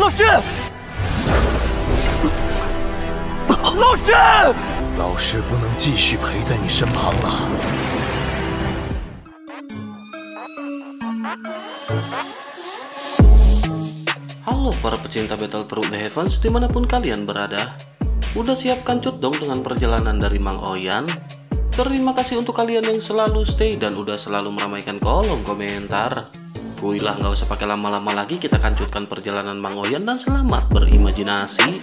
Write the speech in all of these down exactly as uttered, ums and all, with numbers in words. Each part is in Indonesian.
师，老师， 老师不能继续陪在你身旁了。 Halo para pecinta Battle Through the Heavens dimanapun kalian berada. Udah siap kancut dong dengan perjalanan dari Mang Oyan? Terima kasih untuk kalian yang selalu stay dan udah selalu meramaikan kolom komentar. Kuilah nggak usah pakai lama-lama lagi, kita kancutkan perjalanan Mang Oyan dan selamat berimajinasi.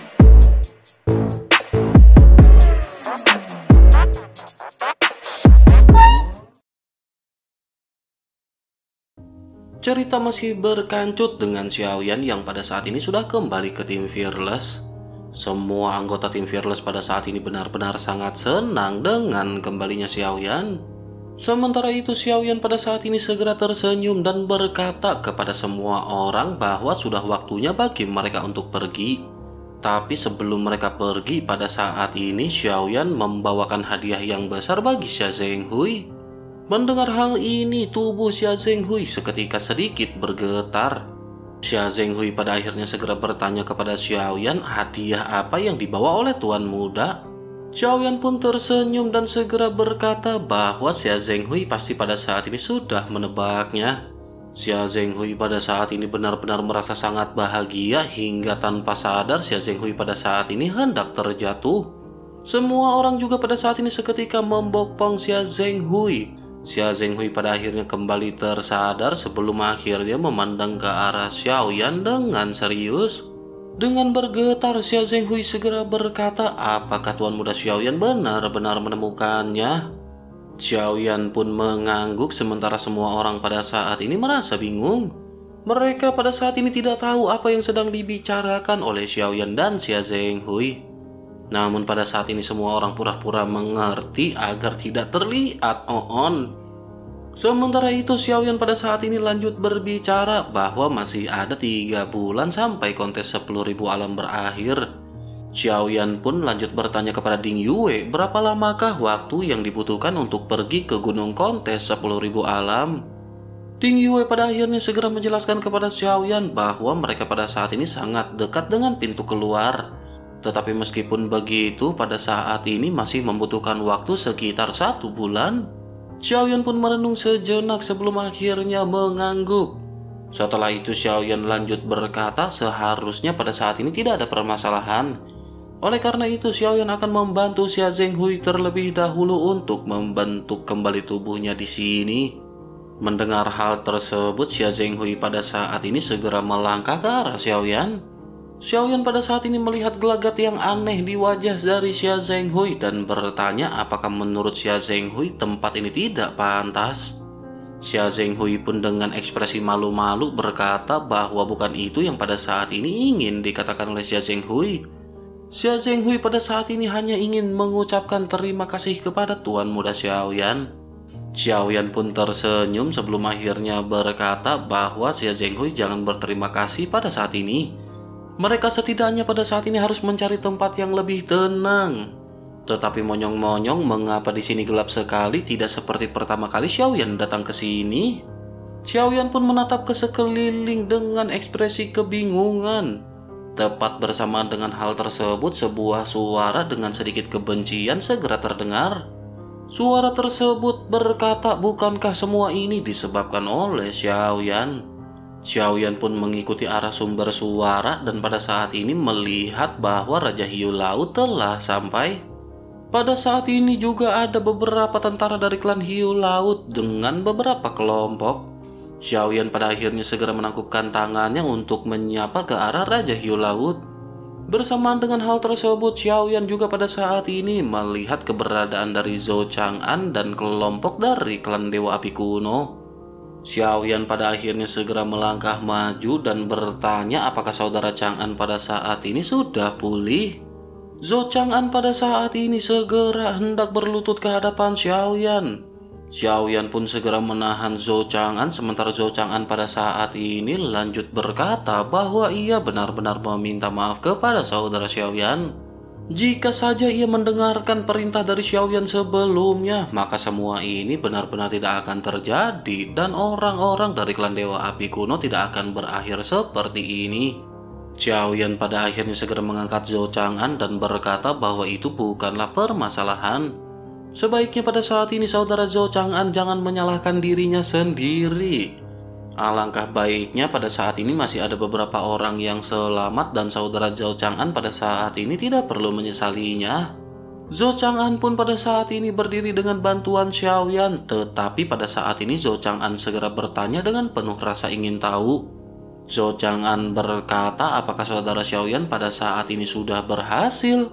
Cerita masih berkancut dengan Xiaoyan yang pada saat ini sudah kembali ke tim Fearless. Semua anggota tim Fearless pada saat ini benar-benar sangat senang dengan kembalinya Xiaoyan. Sementara itu Xiaoyan pada saat ini segera tersenyum dan berkata kepada semua orang bahwa sudah waktunya bagi mereka untuk pergi. Tapi sebelum mereka pergi pada saat ini Xiaoyan membawakan hadiah yang besar bagi Xia Zhenghui. Mendengar hal ini, tubuh Xia Zhenghui seketika sedikit bergetar. Xia Zhenghui pada akhirnya segera bertanya kepada Xiaoyan hadiah apa yang dibawa oleh tuan muda. Xiaoyan pun tersenyum dan segera berkata bahwa Xia Zhenghui pasti pada saat ini sudah menebaknya. Xia Zhenghui pada saat ini benar-benar merasa sangat bahagia hingga tanpa sadar Xia Zhenghui pada saat ini hendak terjatuh. Semua orang juga pada saat ini seketika membopong Xia Zhenghui. Xia Zhenghui pada akhirnya kembali tersadar sebelum akhirnya memandang ke arah Xiaoyan dengan serius. Dengan bergetar Xia Zhenghui segera berkata, apakah tuan muda Xiaoyan benar-benar menemukannya? Xiaoyan pun mengangguk sementara semua orang pada saat ini merasa bingung. Mereka pada saat ini tidak tahu apa yang sedang dibicarakan oleh Xiaoyan dan Xia Zhenghui. Namun pada saat ini semua orang pura-pura mengerti agar tidak terlihat on. Sementara itu Xiaoyan pada saat ini lanjut berbicara bahwa masih ada tiga bulan sampai kontes sepuluh ribu alam berakhir. Xiaoyan pun lanjut bertanya kepada Ding Yue berapa lamakah waktu yang dibutuhkan untuk pergi ke gunung kontes sepuluh ribu alam. Ding Yue pada akhirnya segera menjelaskan kepada Xiaoyan bahwa mereka pada saat ini sangat dekat dengan pintu keluar. Tetapi meskipun begitu, pada saat ini masih membutuhkan waktu sekitar satu bulan. Xiaoyan pun merenung sejenak sebelum akhirnya mengangguk. Setelah itu Xiaoyan lanjut berkata seharusnya pada saat ini tidak ada permasalahan. Oleh karena itu Xiaoyan akan membantu Xia Zhenghui terlebih dahulu untuk membentuk kembali tubuhnya di sini. Mendengar hal tersebut, Xia Zhenghui pada saat ini segera melangkah ke arah Xiaoyan. Xiaoyan pada saat ini melihat gelagat yang aneh di wajah dari Xia Zhenghui dan bertanya apakah menurut Xia Zhenghui tempat ini tidak pantas. Xia Zhenghui pun dengan ekspresi malu-malu berkata bahwa bukan itu yang pada saat ini ingin dikatakan oleh Xia Zhenghui. Xia Zhenghui pada saat ini hanya ingin mengucapkan terima kasih kepada tuan muda Xiaoyan. Xiaoyan pun tersenyum sebelum akhirnya berkata bahwa Xia Zhenghui jangan berterima kasih pada saat ini. Mereka setidaknya pada saat ini harus mencari tempat yang lebih tenang. Tetapi monyong-monyong, mengapa di sini gelap sekali, tidak seperti pertama kali Xiaoyan datang ke sini? Xiaoyan pun menatap ke sekeliling dengan ekspresi kebingungan. Tepat bersamaan dengan hal tersebut, sebuah suara dengan sedikit kebencian segera terdengar. Suara tersebut berkata, bukankah semua ini disebabkan oleh Xiaoyan? Xiaoyan pun mengikuti arah sumber suara dan pada saat ini melihat bahwa Raja Hiu Laut telah sampai. Pada saat ini juga ada beberapa tentara dari klan Hiu Laut dengan beberapa kelompok. Xiaoyan pada akhirnya segera menangkupkan tangannya untuk menyapa ke arah Raja Hiu Laut. Bersamaan dengan hal tersebut, Xiaoyan juga pada saat ini melihat keberadaan dari Zhou Chang'an dan kelompok dari klan Dewa Api Kuno. Xiaoyan pada akhirnya segera melangkah maju dan bertanya apakah saudara Chang'an pada saat ini sudah pulih. Zhou Chang'an pada saat ini segera hendak berlutut ke hadapan Xiaoyan. Xiaoyan pun segera menahan Zhou Chang'an sementara Zhou Chang'an pada saat ini lanjut berkata bahwa ia benar-benar meminta maaf kepada saudara Xiaoyan. Jika saja ia mendengarkan perintah dari Xiaoyan sebelumnya, maka semua ini benar-benar tidak akan terjadi dan orang-orang dari klan Dewa Api Kuno tidak akan berakhir seperti ini. Xiaoyan pada akhirnya segera mengangkat Zhou Chang'an dan berkata bahwa itu bukanlah permasalahan. Sebaiknya pada saat ini saudara Zhou Chang'an jangan menyalahkan dirinya sendiri. Alangkah baiknya pada saat ini masih ada beberapa orang yang selamat dan saudara Zhou Chang'an pada saat ini tidak perlu menyesalinya. Zhou Chang'an pun pada saat ini berdiri dengan bantuan Xiaoyan, tetapi pada saat ini Zhou Chang'an segera bertanya dengan penuh rasa ingin tahu. Zhou Chang'an berkata apakah saudara Xiaoyan pada saat ini sudah berhasil.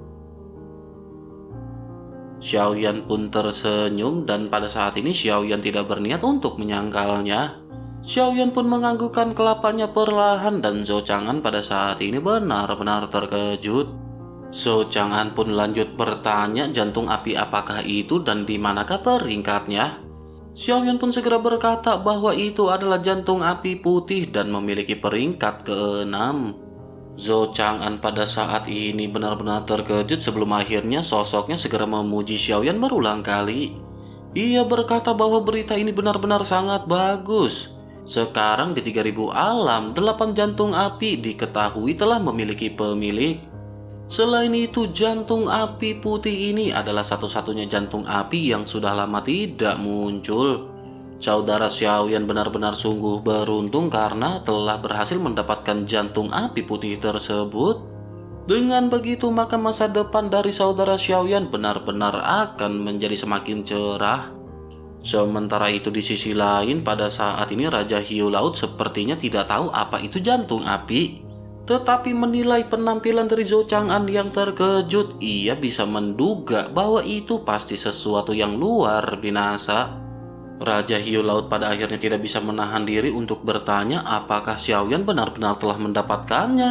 Xiaoyan pun tersenyum dan pada saat ini Xiaoyan tidak berniat untuk menyangkalnya. Xiaoyan pun menganggukkan kelapanya perlahan dan Zhou Chang'an pada saat ini benar-benar terkejut. Zhou Chang'an pun lanjut bertanya jantung api apakah itu dan di manakah peringkatnya. Xiaoyan pun segera berkata bahwa itu adalah jantung api putih dan memiliki peringkat keenam. Zhou Chang'an pada saat ini benar-benar terkejut sebelum akhirnya sosoknya segera memuji Xiaoyan berulang kali. Ia berkata bahwa berita ini benar-benar sangat bagus. Sekarang di tiga ribu alam, delapan jantung api diketahui telah memiliki pemilik. Selain itu, jantung api putih ini adalah satu-satunya jantung api yang sudah lama tidak muncul. Saudara Xiaoyan benar-benar sungguh beruntung karena telah berhasil mendapatkan jantung api putih tersebut. Dengan begitu, maka masa depan dari saudara Xiaoyan benar-benar akan menjadi semakin cerah. Sementara itu di sisi lain, pada saat ini Raja Hiu Laut sepertinya tidak tahu apa itu jantung api. Tetapi menilai penampilan dari Zhou Chang'an yang terkejut, ia bisa menduga bahwa itu pasti sesuatu yang luar binasa. Raja Hiu Laut pada akhirnya tidak bisa menahan diri untuk bertanya apakah Xiaoyan benar-benar telah mendapatkannya.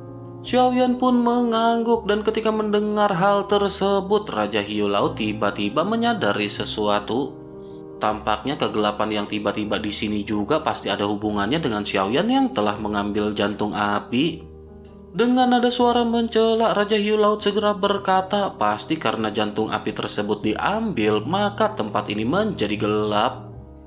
Xiaoyan pun mengangguk dan ketika mendengar hal tersebut, Raja Hiu Laut tiba-tiba menyadari sesuatu. Tampaknya kegelapan yang tiba-tiba di sini juga pasti ada hubungannya dengan Xiaoyan yang telah mengambil jantung api. Dengan nada suara mencela, Raja Hiu Laut segera berkata, pasti karena jantung api tersebut diambil, maka tempat ini menjadi gelap.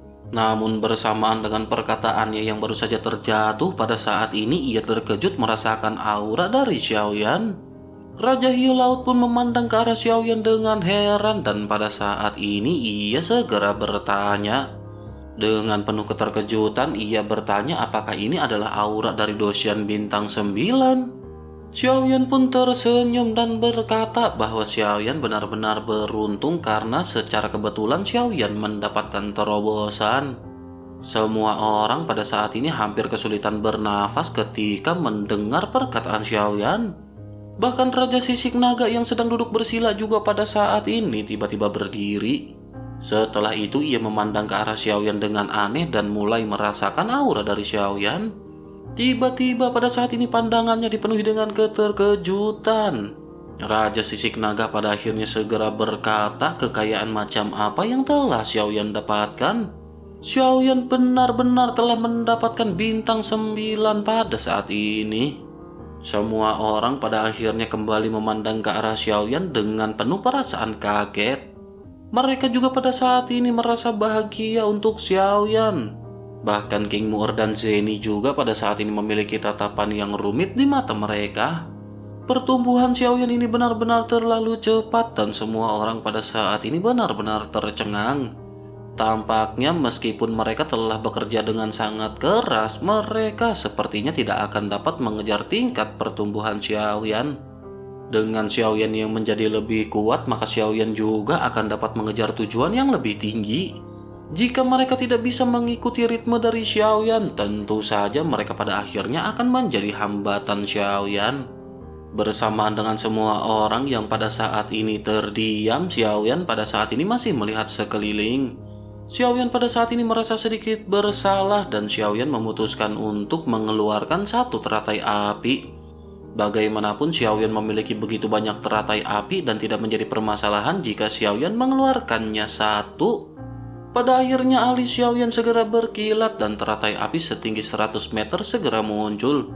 Namun bersamaan dengan perkataannya yang baru saja terjatuh, pada saat ini ia terkejut merasakan aura dari Xiaoyan. Raja Hiu Laut pun memandang ke arah Xiaoyan dengan heran dan pada saat ini ia segera bertanya. Dengan penuh keterkejutan ia bertanya apakah ini adalah aura dari Doshan Bintang sembilan. Xiaoyan pun tersenyum dan berkata bahwa Xiaoyan benar-benar beruntung karena secara kebetulan Xiaoyan mendapatkan terobosan. Semua orang pada saat ini hampir kesulitan bernafas ketika mendengar perkataan Xiaoyan. Bahkan Raja Sisik Naga yang sedang duduk bersila juga pada saat ini tiba-tiba berdiri. Setelah itu ia memandang ke arah Xiaoyan dengan aneh dan mulai merasakan aura dari Xiaoyan. Tiba-tiba pada saat ini pandangannya dipenuhi dengan keterkejutan. Raja Sisik Naga pada akhirnya segera berkata kekayaan macam apa yang telah Xiaoyan dapatkan. Xiaoyan benar-benar telah mendapatkan bintang sembilan pada saat ini. Semua orang pada akhirnya kembali memandang ke arah Xiaoyan dengan penuh perasaan kaget. Mereka juga pada saat ini merasa bahagia untuk Xiaoyan. Bahkan King Mu'er dan Zeni juga pada saat ini memiliki tatapan yang rumit di mata mereka. Pertumbuhan Xiaoyan ini benar-benar terlalu cepat dan semua orang pada saat ini benar-benar tercengang. Tampaknya meskipun mereka telah bekerja dengan sangat keras, mereka sepertinya tidak akan dapat mengejar tingkat pertumbuhan Xiaoyan. Dengan Xiaoyan yang menjadi lebih kuat, maka Xiaoyan juga akan dapat mengejar tujuan yang lebih tinggi. Jika mereka tidak bisa mengikuti ritme dari Xiaoyan, tentu saja mereka pada akhirnya akan menjadi hambatan Xiaoyan. Bersamaan dengan semua orang yang pada saat ini terdiam, Xiaoyan pada saat ini masih melihat sekeliling. Xiaoyan pada saat ini merasa sedikit bersalah dan Xiaoyan memutuskan untuk mengeluarkan satu teratai api. Bagaimanapun Xiaoyan memiliki begitu banyak teratai api dan tidak menjadi permasalahan jika Xiaoyan mengeluarkannya satu. Pada akhirnya alis Xiaoyan segera berkilat dan teratai api setinggi seratus meter segera muncul.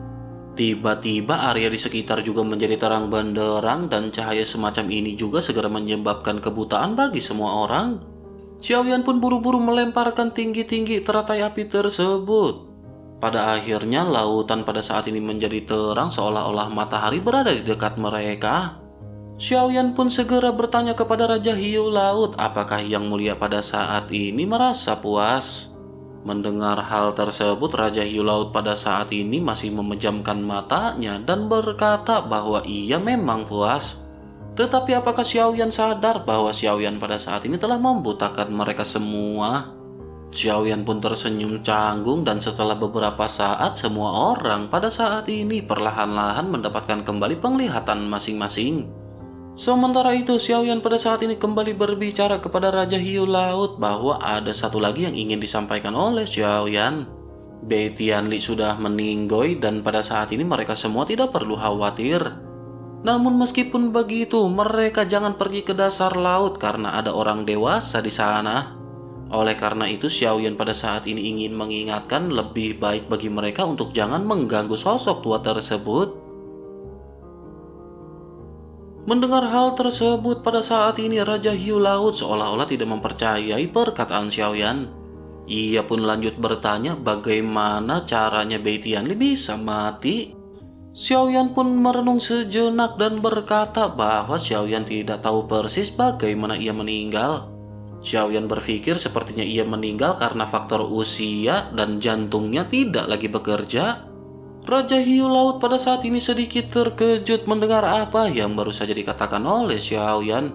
Tiba-tiba area di sekitar juga menjadi terang benderang dan cahaya semacam ini juga segera menyebabkan kebutaan bagi semua orang. Xiaoyan pun buru-buru melemparkan tinggi-tinggi teratai api tersebut. Pada akhirnya lautan pada saat ini menjadi terang seolah-olah matahari berada di dekat mereka. Xiaoyan pun segera bertanya kepada Raja Hiu Laut apakah Yang Mulia pada saat ini merasa puas. Mendengar hal tersebut, Raja Hiu Laut pada saat ini masih memejamkan matanya dan berkata bahwa ia memang puas. Tetapi apakah Xiaoyan sadar bahwa Xiaoyan pada saat ini telah membutakan mereka semua? Xiaoyan pun tersenyum canggung dan setelah beberapa saat semua orang pada saat ini perlahan-lahan mendapatkan kembali penglihatan masing-masing. Sementara itu, Xiaoyan pada saat ini kembali berbicara kepada Raja Hiu Laut bahwa ada satu lagi yang ingin disampaikan oleh Xiaoyan. Bei Tianli sudah meninggoy dan pada saat ini mereka semua tidak perlu khawatir. Namun meskipun begitu, mereka jangan pergi ke dasar laut karena ada orang dewasa di sana. Oleh karena itu, Xiaoyan pada saat ini ingin mengingatkan lebih baik bagi mereka untuk jangan mengganggu sosok tua tersebut. Mendengar hal tersebut pada saat ini Raja Hiu Laut seolah-olah tidak mempercayai perkataan Xiaoyan. Ia pun lanjut bertanya bagaimana caranya Bei Tianli bisa mati. Xiaoyan pun merenung sejenak dan berkata bahwa Xiaoyan tidak tahu persis bagaimana ia meninggal. Xiaoyan berpikir sepertinya ia meninggal karena faktor usia dan jantungnya tidak lagi bekerja. Raja Hiu Laut pada saat ini sedikit terkejut mendengar apa yang baru saja dikatakan oleh Xiaoyan.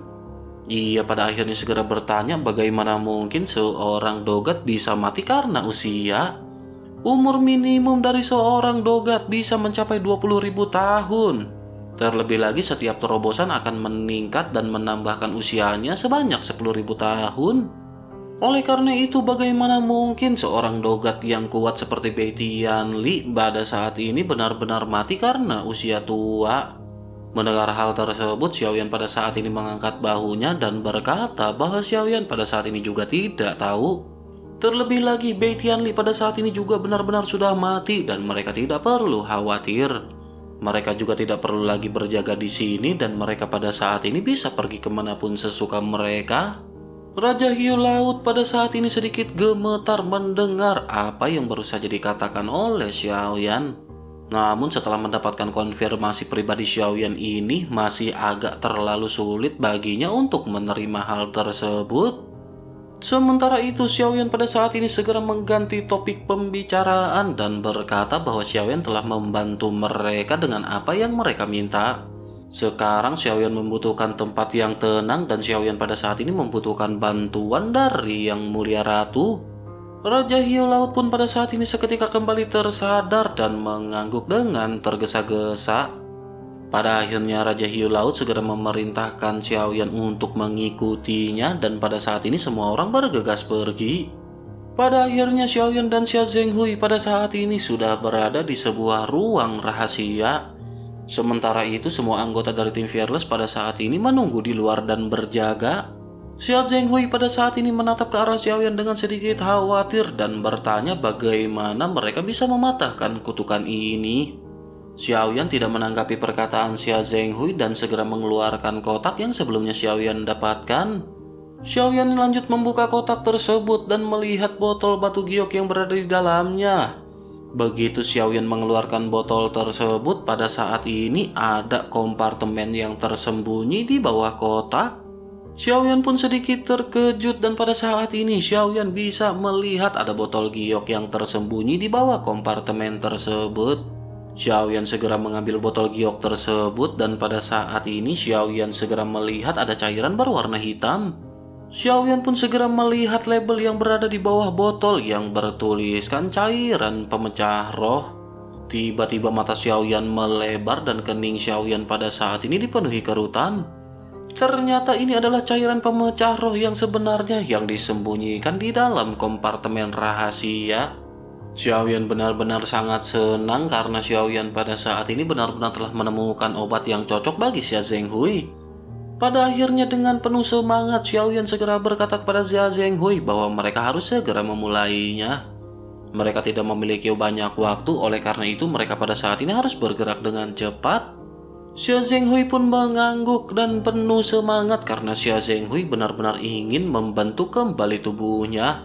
Ia pada akhirnya segera bertanya bagaimana mungkin seorang dogat bisa mati karena usia. Umur minimum dari seorang dogat bisa mencapai dua puluh ribu tahun. Terlebih lagi setiap terobosan akan meningkat dan menambahkan usianya sebanyak sepuluh ribu tahun. Oleh karena itu, bagaimana mungkin seorang dogat yang kuat seperti Bei Tianli pada saat ini benar-benar mati karena usia tua? Mendengar hal tersebut, Xiaoyan pada saat ini mengangkat bahunya dan berkata bahwa Xiaoyan pada saat ini juga tidak tahu. Terlebih lagi, Bei Tianli pada saat ini juga benar-benar sudah mati dan mereka tidak perlu khawatir. Mereka juga tidak perlu lagi berjaga di sini dan mereka pada saat ini bisa pergi kemanapun sesuka mereka. Raja Hiu Laut pada saat ini sedikit gemetar mendengar apa yang baru saja dikatakan oleh Xiaoyan. Namun setelah mendapatkan konfirmasi pribadi Xiaoyan ini masih agak terlalu sulit baginya untuk menerima hal tersebut. Sementara itu Xiaoyan pada saat ini segera mengganti topik pembicaraan dan berkata bahwa Xiaoyan telah membantu mereka dengan apa yang mereka minta. Sekarang Xiaoyan membutuhkan tempat yang tenang dan Xiaoyan pada saat ini membutuhkan bantuan dari Yang Mulia Ratu. Raja Hiu Laut pun pada saat ini seketika kembali tersadar dan mengangguk dengan tergesa-gesa. Pada akhirnya Raja Hiu Laut segera memerintahkan Xiaoyan untuk mengikutinya dan pada saat ini semua orang bergegas pergi. Pada akhirnya Xiaoyan dan Xia Zhenghui pada saat ini sudah berada di sebuah ruang rahasia. Sementara itu semua anggota dari tim Fearless pada saat ini menunggu di luar dan berjaga. Xia Zhenghui pada saat ini menatap ke arah Xiaoyan dengan sedikit khawatir dan bertanya bagaimana mereka bisa mematahkan kutukan ini. Xiaoyan tidak menanggapi perkataan Xia Zhenghui dan segera mengeluarkan kotak yang sebelumnya Xiaoyan dapatkan. Xiaoyan lanjut membuka kotak tersebut dan melihat botol batu giok yang berada di dalamnya. Begitu Xiaoyan mengeluarkan botol tersebut, pada saat ini ada kompartemen yang tersembunyi di bawah kotak. Xiaoyan pun sedikit terkejut dan pada saat ini Xiaoyan bisa melihat ada botol giok yang tersembunyi di bawah kompartemen tersebut. Xiaoyan segera mengambil botol giok tersebut dan pada saat ini Xiaoyan segera melihat ada cairan berwarna hitam. Xiaoyan pun segera melihat label yang berada di bawah botol yang bertuliskan cairan pemecah roh. Tiba-tiba mata Xiaoyan melebar dan kening Xiaoyan pada saat ini dipenuhi kerutan. Ternyata ini adalah cairan pemecah roh yang sebenarnya yang disembunyikan di dalam kompartemen rahasia. Xiaoyan benar-benar sangat senang karena Xiaoyan pada saat ini benar-benar telah menemukan obat yang cocok bagi Xia Zhenghui. Pada akhirnya dengan penuh semangat Xiaoyan segera berkata kepada Xia Zhenghui bahwa mereka harus segera memulainya. Mereka tidak memiliki banyak waktu, oleh karena itu mereka pada saat ini harus bergerak dengan cepat. Xia Zhenghui pun mengangguk dan penuh semangat karena Xia Zhenghui benar-benar ingin membentuk kembali tubuhnya.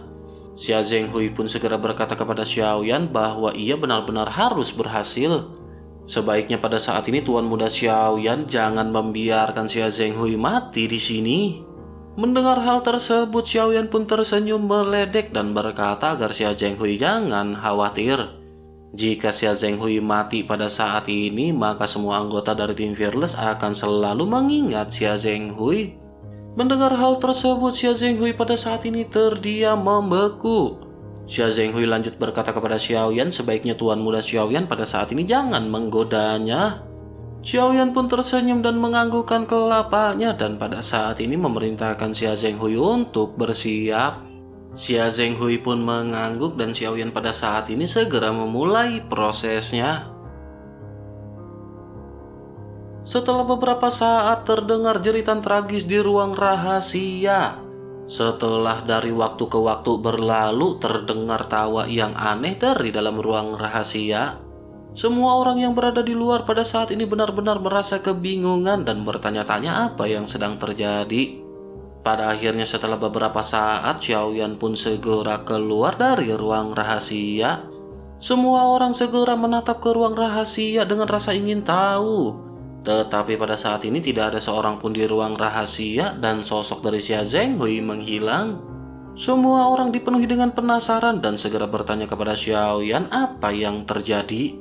Xia Zhenghui pun segera berkata kepada Xiaoyan bahwa ia benar-benar harus berhasil. Sebaiknya pada saat ini Tuan Muda Xiaoyan jangan membiarkan Xia Zhenghui mati di sini. Mendengar hal tersebut, Xiaoyan pun tersenyum meledek dan berkata agar Xia Zhenghui jangan khawatir. Jika Xia Zhenghui mati pada saat ini, maka semua anggota dari tim Fearless akan selalu mengingat Xia Zhenghui. Mendengar hal tersebut, Xia Zhenghui pada saat ini terdiam membeku. Xia Zhenghui lanjut berkata kepada Xiaoyan sebaiknya Tuan Muda Xiaoyan pada saat ini jangan menggodanya. Xiaoyan pun tersenyum dan menganggukkan kelapanya dan pada saat ini memerintahkan Xia Zhenghui untuk bersiap. Xia Zhenghui pun mengangguk dan Xiaoyan pada saat ini segera memulai prosesnya. Setelah beberapa saat terdengar jeritan tragis di ruang rahasia. Setelah dari waktu ke waktu berlalu terdengar tawa yang aneh dari dalam ruang rahasia. Semua orang yang berada di luar pada saat ini benar-benar merasa kebingungan dan bertanya-tanya apa yang sedang terjadi. Pada akhirnya setelah beberapa saat Xiaoyan pun segera keluar dari ruang rahasia. Semua orang segera menatap ke ruang rahasia dengan rasa ingin tahu. Tetapi pada saat ini tidak ada seorang pun di ruang rahasia dan sosok dari Xia Zhenghui menghilang. Semua orang dipenuhi dengan penasaran dan segera bertanya kepada Xiaoyan apa yang terjadi.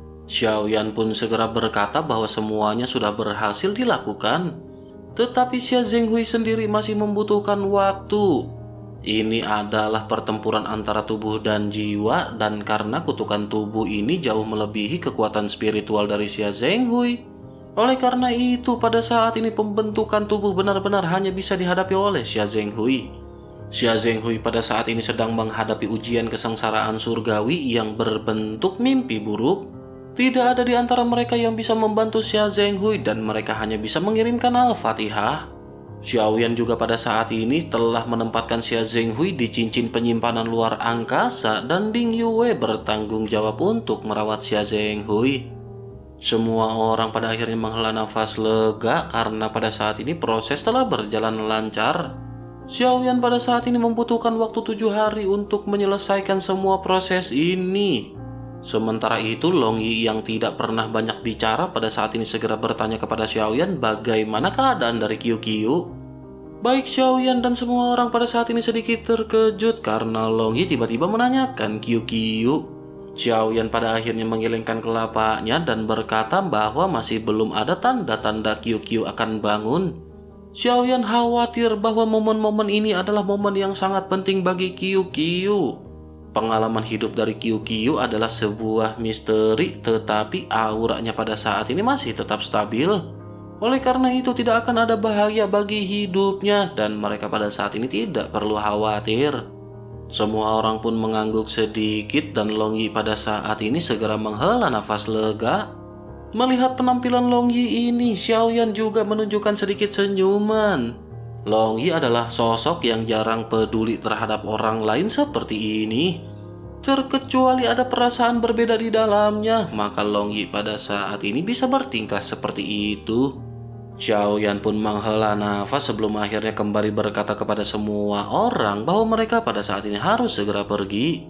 Xiaoyan pun segera berkata bahwa semuanya sudah berhasil dilakukan. Tetapi Xia Zhenghui sendiri masih membutuhkan waktu. Ini adalah pertempuran antara tubuh dan jiwa dan karena kutukan tubuh ini jauh melebihi kekuatan spiritual dari Xia Zhenghui. Oleh karena itu, pada saat ini pembentukan tubuh benar-benar hanya bisa dihadapi oleh Xia Zhenghui. Xia Zhenghui pada saat ini sedang menghadapi ujian kesengsaraan surgawi yang berbentuk mimpi buruk. Tidak ada di antara mereka yang bisa membantu Xia Zhenghui dan mereka hanya bisa mengirimkan Al-Fatihah. Xiaoyan juga pada saat ini telah menempatkan Xia Zhenghui di cincin penyimpanan luar angkasa dan Ding Yue bertanggung jawab untuk merawat Xia Zhenghui. Semua orang pada akhirnya menghela nafas lega karena pada saat ini proses telah berjalan lancar. Xiaoyan pada saat ini membutuhkan waktu tujuh hari untuk menyelesaikan semua proses ini. Sementara itu Long Yi yang tidak pernah banyak bicara pada saat ini segera bertanya kepada Xiaoyan bagaimana keadaan dari Qiu Qiu. Baik Xiaoyan dan semua orang pada saat ini sedikit terkejut karena Long Yi tiba-tiba menanyakan Qiu Qiu. Xiaoyan pada akhirnya menggelengkan kelapanya dan berkata bahwa masih belum ada tanda-tanda Qiu Qiu akan bangun. Xiaoyan khawatir bahwa momen-momen ini adalah momen yang sangat penting bagi Qiu Qiu. Pengalaman hidup dari Qiu Qiu adalah sebuah misteri tetapi auranya pada saat ini masih tetap stabil. Oleh karena itu tidak akan ada bahaya bagi hidupnya dan mereka pada saat ini tidak perlu khawatir. Semua orang pun mengangguk sedikit dan Long Yi pada saat ini segera menghela nafas lega. Melihat penampilan Long Yi ini, Xiaoyan juga menunjukkan sedikit senyuman. Long Yi adalah sosok yang jarang peduli terhadap orang lain seperti ini. Terkecuali ada perasaan berbeda di dalamnya, maka Long Yi pada saat ini bisa bertingkah seperti itu. Xiaoyan pun menghela nafas sebelum akhirnya kembali berkata kepada semua orang bahwa mereka pada saat ini harus segera pergi.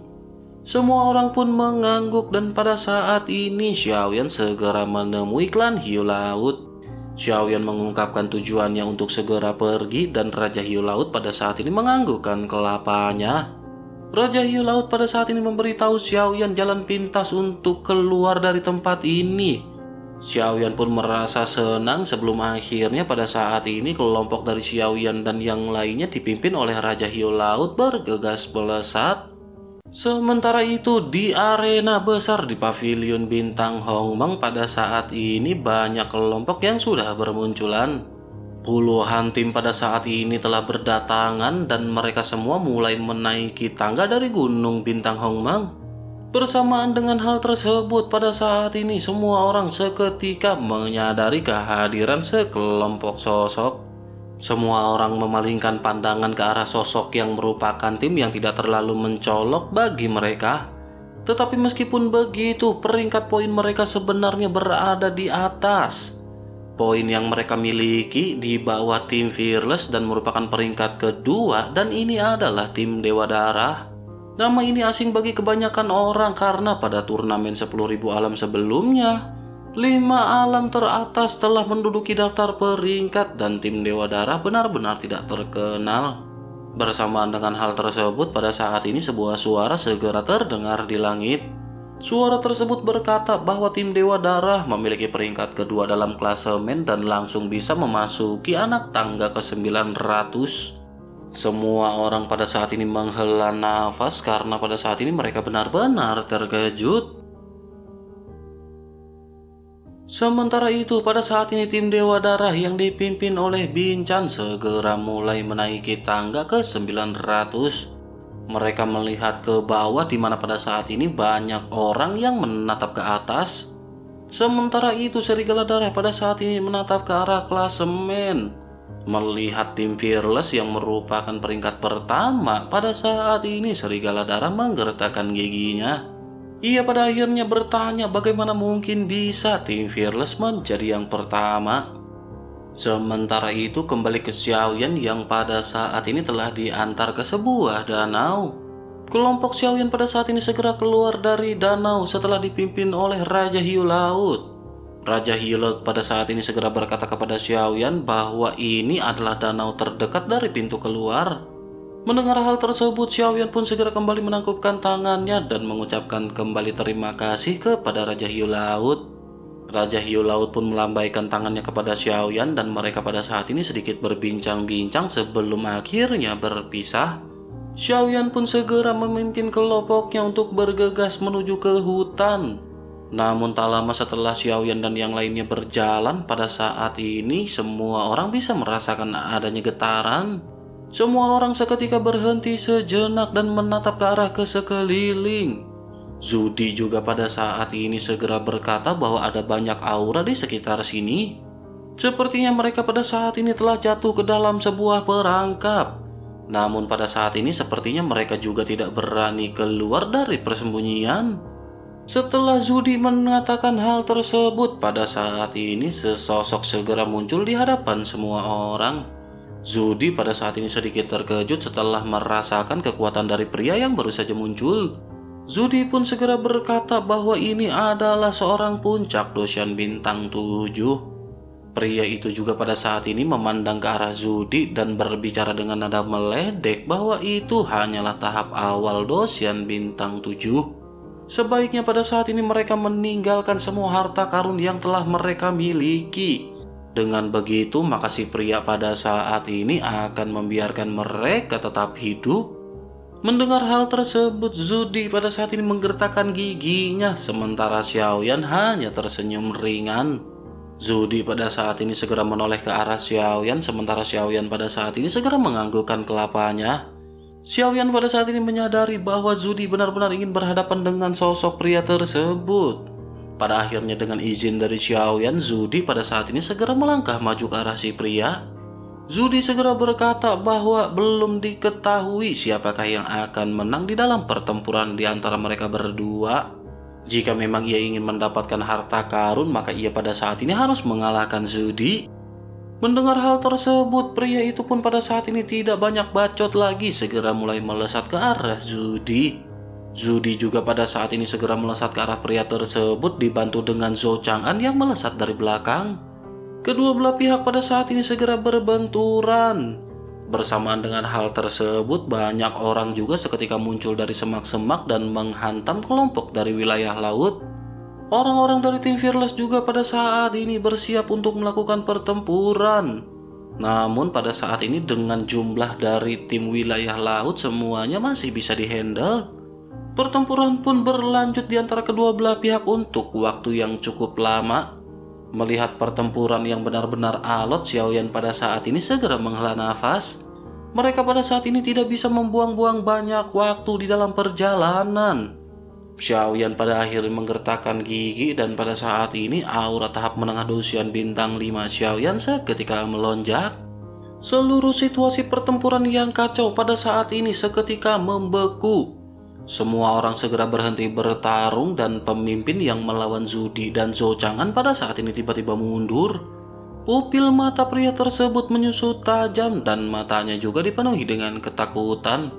Semua orang pun mengangguk dan pada saat ini Xiaoyan segera menemui klan Hiu Laut. Xiaoyan mengungkapkan tujuannya untuk segera pergi dan Raja Hiu Laut pada saat ini menganggukkan kelapanya. Raja Hiu Laut pada saat ini memberitahu Xiaoyan jalan pintas untuk keluar dari tempat ini. Xiaoyan pun merasa senang sebelum akhirnya pada saat ini kelompok dari Xiaoyan dan yang lainnya dipimpin oleh Raja Hiu Laut bergegas melesat. Sementara itu di arena besar di pavilion bintang Hongmeng pada saat ini banyak kelompok yang sudah bermunculan. Puluhan tim pada saat ini telah berdatangan dan mereka semua mulai menaiki tangga dari gunung bintang Hongmeng. Bersamaan dengan hal tersebut pada saat ini semua orang seketika menyadari kehadiran sekelompok sosok. Semua orang memalingkan pandangan ke arah sosok yang merupakan tim yang tidak terlalu mencolok bagi mereka. Tetapi meskipun begitu, peringkat poin mereka sebenarnya berada di atas. Poin yang mereka miliki di bawah tim Fearless dan merupakan peringkat kedua dan ini adalah tim Dewa Darah. Nama ini asing bagi kebanyakan orang karena pada turnamen sepuluh ribu alam sebelumnya, lima alam teratas telah menduduki daftar peringkat dan tim Dewa Darah benar-benar tidak terkenal. Bersamaan dengan hal tersebut, pada saat ini sebuah suara segera terdengar di langit. Suara tersebut berkata bahwa tim Dewa Darah memiliki peringkat kedua dalam klasemen dan langsung bisa memasuki anak tangga ke sembilan ratus. Semua orang pada saat ini menghela nafas karena pada saat ini mereka benar-benar terkejut. Sementara itu, pada saat ini tim Dewa Darah yang dipimpin oleh Binchan segera mulai menaiki tangga ke sembilan ratus. Mereka melihat ke bawah di mana pada saat ini banyak orang yang menatap ke atas. Sementara itu, Serigala Darah pada saat ini menatap ke arah klasemen. Melihat tim Fearless yang merupakan peringkat pertama, pada saat ini Serigala Darah menggertakkan giginya. Ia pada akhirnya bertanya bagaimana mungkin bisa tim Fearless menjadi yang pertama. Sementara itu kembali ke Xiaoyan yang pada saat ini telah diantar ke sebuah danau. Kelompok Xiaoyan pada saat ini segera keluar dari danau setelah dipimpin oleh Raja Hiu Laut. Raja Hiu Laut pada saat ini segera berkata kepada Xiaoyan bahwa ini adalah danau terdekat dari pintu keluar. Mendengar hal tersebut, Xiaoyan pun segera kembali menangkupkan tangannya dan mengucapkan kembali terima kasih kepada Raja Hiu Laut. Raja Hiu Laut pun melambaikan tangannya kepada Xiaoyan dan mereka pada saat ini sedikit berbincang-bincang sebelum akhirnya berpisah. Xiaoyan pun segera memimpin kelompoknya untuk bergegas menuju ke hutan. Namun tak lama setelah Xiaoyan dan yang lainnya berjalan, pada saat ini semua orang bisa merasakan adanya getaran. Semua orang seketika berhenti sejenak dan menatap ke arah ke sekeliling. Zudi juga pada saat ini segera berkata bahwa ada banyak aura di sekitar sini. Sepertinya mereka pada saat ini telah jatuh ke dalam sebuah perangkap. Namun pada saat ini sepertinya mereka juga tidak berani keluar dari persembunyian. Setelah Zudi mengatakan hal tersebut, pada saat ini sesosok segera muncul di hadapan semua orang. Zudi pada saat ini sedikit terkejut setelah merasakan kekuatan dari pria yang baru saja muncul. Zudi pun segera berkata bahwa ini adalah seorang puncak Doshan bintang tujuh. Pria itu juga pada saat ini memandang ke arah Zudi dan berbicara dengan nada meledek bahwa itu hanyalah tahap awal Doshan bintang tujuh. Sebaiknya pada saat ini mereka meninggalkan semua harta karun yang telah mereka miliki. Dengan begitu, maka si pria pada saat ini akan membiarkan mereka tetap hidup. Mendengar hal tersebut, Zudi pada saat ini menggertakkan giginya, sementara Xiaoyan hanya tersenyum ringan. Zudi pada saat ini segera menoleh ke arah Xiaoyan, sementara Xiaoyan pada saat ini segera menganggukkan kelapanya. Xiaoyan pada saat ini menyadari bahwa Zudi benar-benar ingin berhadapan dengan sosok pria tersebut. Pada akhirnya dengan izin dari Xiaoyan, Zudi pada saat ini segera melangkah maju ke arah si pria. Zudi segera berkata bahwa belum diketahui siapakah yang akan menang di dalam pertempuran di antara mereka berdua. Jika memang ia ingin mendapatkan harta karun, maka ia pada saat ini harus mengalahkan Zudi. Mendengar hal tersebut, pria itu pun pada saat ini tidak banyak bacot lagi, segera mulai melesat ke arah Zudi. Zudi juga pada saat ini segera melesat ke arah pria tersebut dibantu dengan Zhou Chang'an yang melesat dari belakang. Kedua belah pihak pada saat ini segera berbenturan. Bersamaan dengan hal tersebut, banyak orang juga seketika muncul dari semak-semak dan menghantam kelompok dari wilayah laut. Orang-orang dari tim Fearless juga pada saat ini bersiap untuk melakukan pertempuran. Namun pada saat ini dengan jumlah dari tim wilayah laut semuanya masih bisa dihandle. Pertempuran pun berlanjut di antara kedua belah pihak untuk waktu yang cukup lama. Melihat pertempuran yang benar-benar alot, Xiaoyan pada saat ini segera menghela nafas. Mereka pada saat ini tidak bisa membuang-buang banyak waktu di dalam perjalanan. Xiaoyan pada akhirnya menggertakkan gigi dan pada saat ini aura tahap menengah Doshan bintang lima Xiaoyan seketika melonjak. Seluruh situasi pertempuran yang kacau pada saat ini seketika membeku. Semua orang segera berhenti bertarung dan pemimpin yang melawan Zudi dan Zhou Chang'an pada saat ini tiba-tiba mundur. Pupil mata pria tersebut menyusut tajam dan matanya juga dipenuhi dengan ketakutan.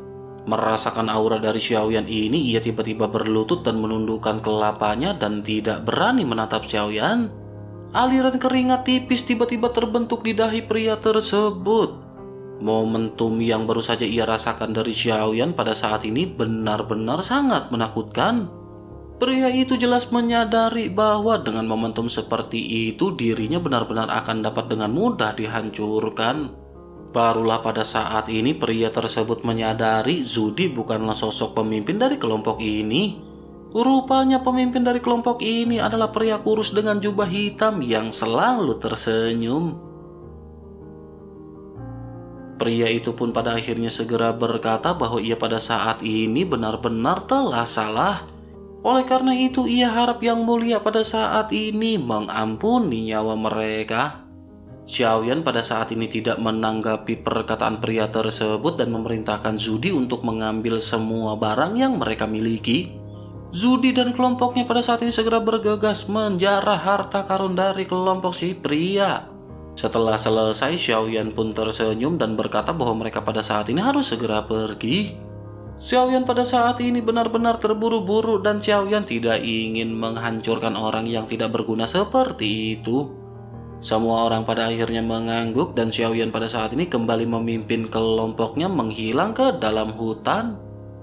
Merasakan aura dari Xiaoyan ini, ia tiba-tiba berlutut dan menundukkan kelapanya dan tidak berani menatap Xiaoyan. Aliran keringat tipis tiba-tiba terbentuk di dahi pria tersebut. Momentum yang baru saja ia rasakan dari Xiaoyan pada saat ini benar-benar sangat menakutkan. Pria itu jelas menyadari bahwa dengan momentum seperti itu dirinya benar-benar akan dapat dengan mudah dihancurkan. Barulah pada saat ini pria tersebut menyadari Zudi bukanlah sosok pemimpin dari kelompok ini. Rupanya pemimpin dari kelompok ini adalah pria kurus dengan jubah hitam yang selalu tersenyum. Pria itu pun pada akhirnya segera berkata bahwa ia pada saat ini benar-benar telah salah. Oleh karena itu ia harap Yang Mulia pada saat ini mengampuni nyawa mereka. Xiaoyan pada saat ini tidak menanggapi perkataan pria tersebut dan memerintahkan Zudi untuk mengambil semua barang yang mereka miliki. Zudi dan kelompoknya pada saat ini segera bergegas menjarah harta karun dari kelompok si pria. Setelah selesai, Xiaoyan pun tersenyum dan berkata bahwa mereka pada saat ini harus segera pergi. Xiaoyan pada saat ini benar-benar terburu-buru dan Xiaoyan tidak ingin menghancurkan orang yang tidak berguna seperti itu. Semua orang pada akhirnya mengangguk dan Xiaoyan pada saat ini kembali memimpin kelompoknya menghilang ke dalam hutan.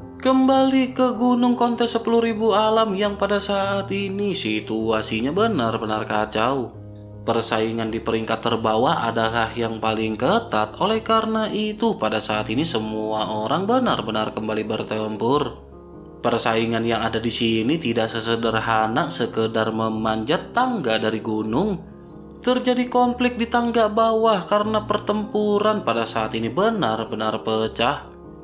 Kembali ke Gunung Kontes sepuluh ribu Alam yang pada saat ini situasinya benar-benar kacau. Persaingan di peringkat terbawah adalah yang paling ketat. Oleh karena itu pada saat ini semua orang benar-benar kembali bertempur. Persaingan yang ada di sini tidak sesederhana sekedar memanjat tangga dari gunung. Terjadi konflik di tangga bawah karena pertempuran pada saat ini benar-benar pecah.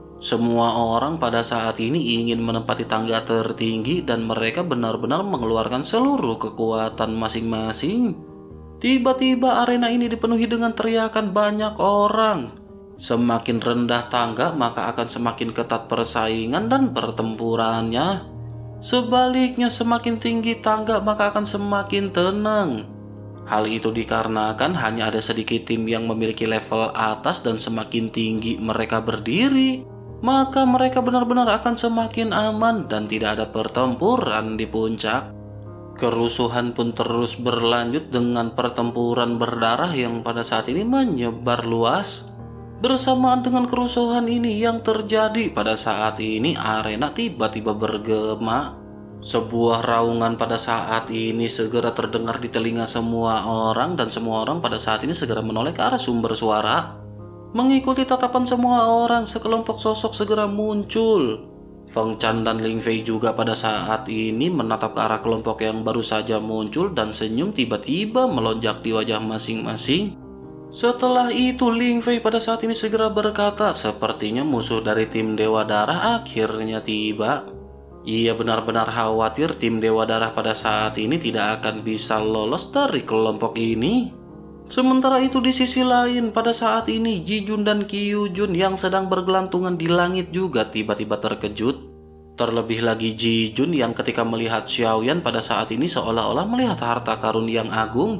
Semua orang pada saat ini ingin menempati tangga tertinggi dan mereka benar-benar mengeluarkan seluruh kekuatan masing-masing. Tiba-tiba arena ini dipenuhi dengan teriakan banyak orang. Semakin rendah tangga maka akan semakin ketat persaingan dan pertempurannya. Sebaliknya semakin tinggi tangga maka akan semakin tenang. Hal itu dikarenakan hanya ada sedikit tim yang memiliki level atas dan semakin tinggi mereka berdiri, maka mereka benar-benar akan semakin aman dan tidak ada pertempuran di puncak. Kerusuhan pun terus berlanjut dengan pertempuran berdarah yang pada saat ini menyebar luas. Bersamaan dengan kerusuhan ini yang terjadi pada saat ini arena tiba-tiba bergema. Sebuah raungan pada saat ini segera terdengar di telinga semua orang dan semua orang pada saat ini segera menoleh ke arah sumber suara. Mengikuti tatapan semua orang, sekelompok sosok segera muncul. Feng Chan dan Ling Fei juga pada saat ini menatap ke arah kelompok yang baru saja muncul dan senyum tiba-tiba melonjak di wajah masing-masing. Setelah itu Ling Fei pada saat ini segera berkata, sepertinya musuh dari tim Dewa Darah akhirnya tiba. Ia benar-benar khawatir tim Dewa Darah pada saat ini tidak akan bisa lolos dari kelompok ini. Sementara itu di sisi lain pada saat ini Ji Jun dan Qiu Jun yang sedang bergelantungan di langit juga tiba-tiba terkejut. Terlebih lagi Ji Jun yang ketika melihat Xiaoyan pada saat ini seolah-olah melihat harta karun yang agung.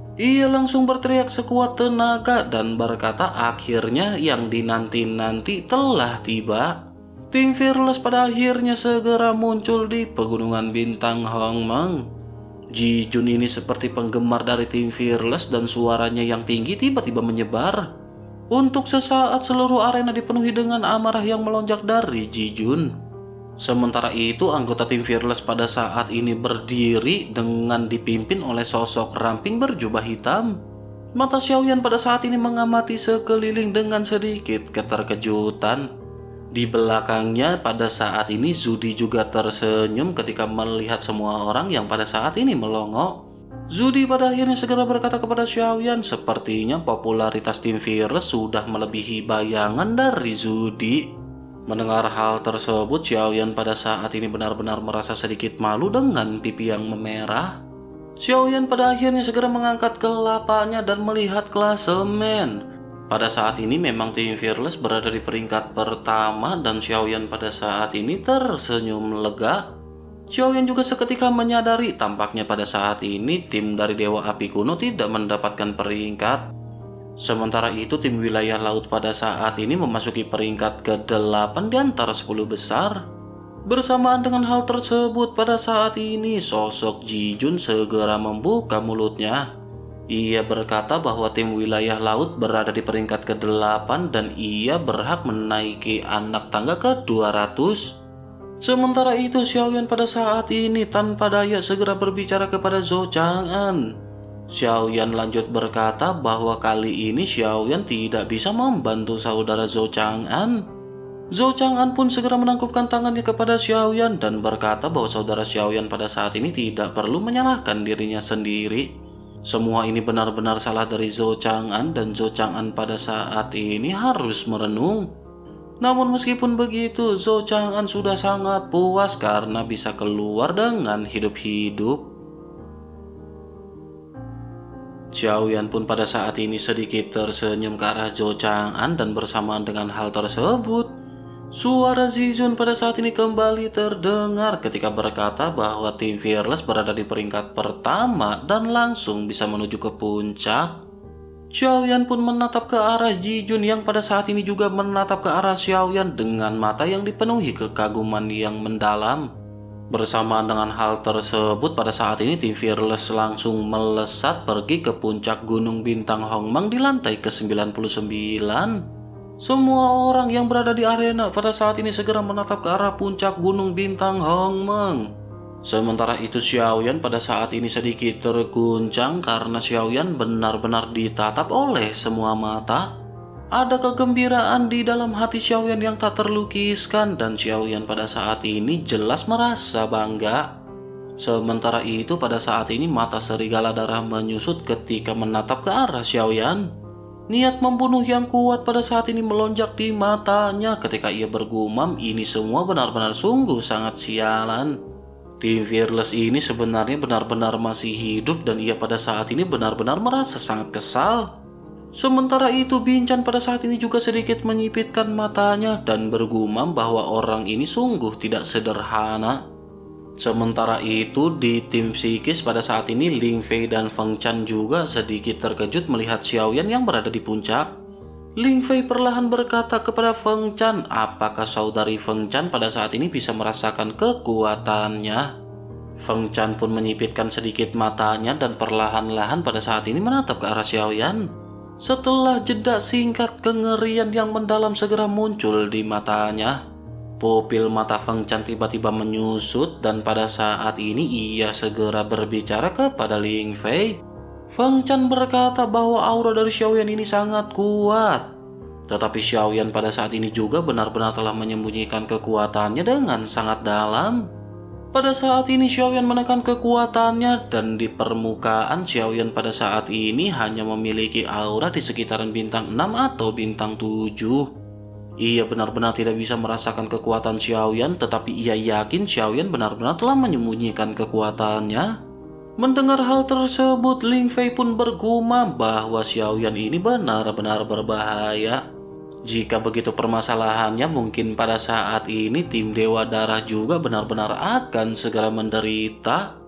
Ia langsung berteriak sekuat tenaga dan berkata akhirnya yang dinanti-nanti telah tiba. Tim Fearless pada akhirnya segera muncul di pegunungan bintang Hongmeng. Ji Jun ini seperti penggemar dari tim Fearless dan suaranya yang tinggi tiba-tiba menyebar. Untuk sesaat seluruh arena dipenuhi dengan amarah yang melonjak dari Ji Jun. Sementara itu anggota tim Fearless pada saat ini berdiri dengan dipimpin oleh sosok ramping berjubah hitam. Mata Xiaoyan pada saat ini mengamati sekeliling dengan sedikit keterkejutan. Di belakangnya pada saat ini Zudi juga tersenyum ketika melihat semua orang yang pada saat ini melongo. Zudi pada akhirnya segera berkata kepada Xiaoyan, sepertinya popularitas tim Fearless sudah melebihi bayangan dari Zudi. Mendengar hal tersebut, Xiaoyan pada saat ini benar-benar merasa sedikit malu dengan pipi yang memerah. Xiaoyan pada akhirnya segera mengangkat kelapanya dan melihat klasemen. Pada saat ini memang tim Fearless berada di peringkat pertama dan Xiaoyan pada saat ini tersenyum lega. Xiaoyan juga seketika menyadari tampaknya pada saat ini tim dari Dewa Api Kuno tidak mendapatkan peringkat. Sementara itu tim wilayah laut pada saat ini memasuki peringkat ke-delapan di antara sepuluh besar. Bersamaan dengan hal tersebut pada saat ini sosok Jijun segera membuka mulutnya. Ia berkata bahwa tim wilayah laut berada di peringkat ke-delapan dan ia berhak menaiki anak tangga ke dua ratus. Sementara itu Xiaoyan pada saat ini tanpa daya segera berbicara kepada Zhou Chang'an. Xiaoyan lanjut berkata bahwa kali ini Xiaoyan tidak bisa membantu saudara Zhou Chang'an. Zhou Chang'an pun segera menangkupkan tangannya kepada Xiaoyan dan berkata bahwa saudara Xiaoyan pada saat ini tidak perlu menyalahkan dirinya sendiri. Semua ini benar-benar salah dari Zhou Chang'an dan Zhou Chang'an pada saat ini harus merenung. Namun meskipun begitu, Zhou Chang'an sudah sangat puas karena bisa keluar dengan hidup-hidup. Xiaoyan pun pada saat ini sedikit tersenyum ke arah Zhou Chang'an dan bersamaan dengan hal tersebut, suara Zijun pada saat ini kembali terdengar ketika berkata bahwa tim Fearless berada di peringkat pertama dan langsung bisa menuju ke puncak. Xiaoyan pun menatap ke arah Jijun yang pada saat ini juga menatap ke arah Xiaoyan dengan mata yang dipenuhi kekaguman yang mendalam. Bersamaan dengan hal tersebut pada saat ini tim Fearless langsung melesat pergi ke puncak Gunung Bintang Hongmeng di lantai ke sembilan puluh sembilan. Semua orang yang berada di arena pada saat ini segera menatap ke arah puncak Gunung Bintang Hongmeng. Sementara itu Xiaoyan pada saat ini sedikit terguncang karena Xiaoyan benar-benar ditatap oleh semua mata. Ada kegembiraan di dalam hati Xiaoyan yang tak terlukiskan dan Xiaoyan pada saat ini jelas merasa bangga. Sementara itu pada saat ini mata serigala darah menyusut ketika menatap ke arah Xiaoyan. Niat membunuh yang kuat pada saat ini melonjak di matanya ketika ia bergumam ini semua benar-benar sungguh sangat sialan. Tim Fearless ini sebenarnya benar-benar masih hidup dan ia pada saat ini benar-benar merasa sangat kesal. Sementara itu Binchan pada saat ini juga sedikit menyipitkan matanya dan bergumam bahwa orang ini sungguh tidak sederhana. Sementara itu di tim psikis pada saat ini Ling Fei dan Feng Chan juga sedikit terkejut melihat Xiaoyan yang berada di puncak. Ling Fei perlahan berkata kepada Feng Chan apakah saudari Feng Chan pada saat ini bisa merasakan kekuatannya. Feng Chan pun menyipitkan sedikit matanya dan perlahan-lahan pada saat ini menatap ke arah Xiaoyan. Setelah jeda singkat kengerian yang mendalam segera muncul di matanya. Pupil mata Feng Chan tiba-tiba menyusut dan pada saat ini ia segera berbicara kepada Ling Fei. Feng Chan berkata bahwa aura dari Xiaoyan ini sangat kuat. Tetapi Xiaoyan pada saat ini juga benar-benar telah menyembunyikan kekuatannya dengan sangat dalam. Pada saat ini Xiaoyan menekan kekuatannya dan di permukaan Xiaoyan pada saat ini hanya memiliki aura di sekitaran bintang enam atau bintang tujuh. Ia benar-benar tidak bisa merasakan kekuatan Xiaoyan tetapi ia yakin Xiaoyan benar-benar telah menyembunyikan kekuatannya. Mendengar hal tersebut Ling Fei pun bergumam bahwa Xiaoyan ini benar-benar berbahaya. Jika begitu permasalahannya mungkin pada saat ini tim Dewa Darah juga benar-benar akan segera menderita.